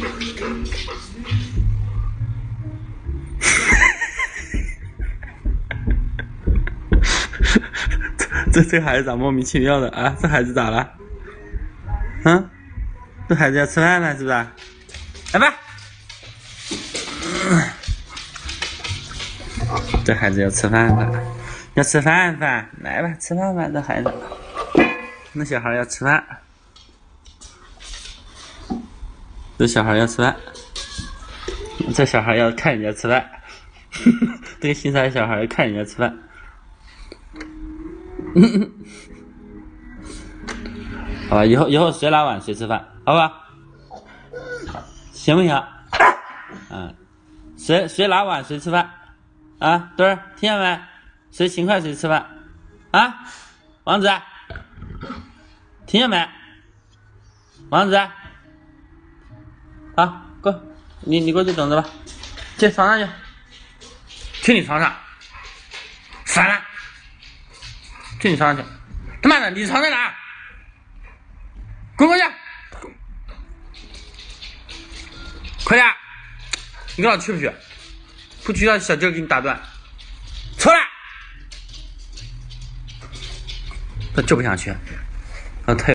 这孩子咋莫名其妙的啊？这孩子咋了？嗯，这孩子要吃饭了是不是？来吧，这孩子要吃饭了，要吃饭饭，来吧，吃饭吧，这孩子，那小孩要吃饭，这小孩要吃饭，这小孩要看人家吃饭，这个姓沙的小孩要看人家吃饭。好吧，以后谁拿碗谁吃饭，好吧？行不行？嗯，谁拿碗谁吃饭啊？墩儿，听见没？谁勤快谁吃饭啊？王子，听见没？王子，好，过，你过去等着吧，去床上去，去你床上，烦了，去你床上去，他妈的，你床在哪？滚过去！快点！你跟我去不去？不去，让小舅给你打断。出来！他就不想去，他